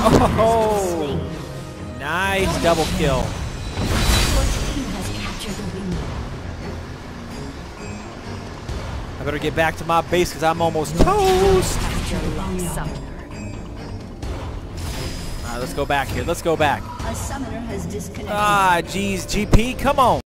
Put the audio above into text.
Oh, nice double kill. I better get back to my base because I'm almost toast. All right, let's go back here. Let's go back. A summoner has disconnected. Ah, geez, GP, come on.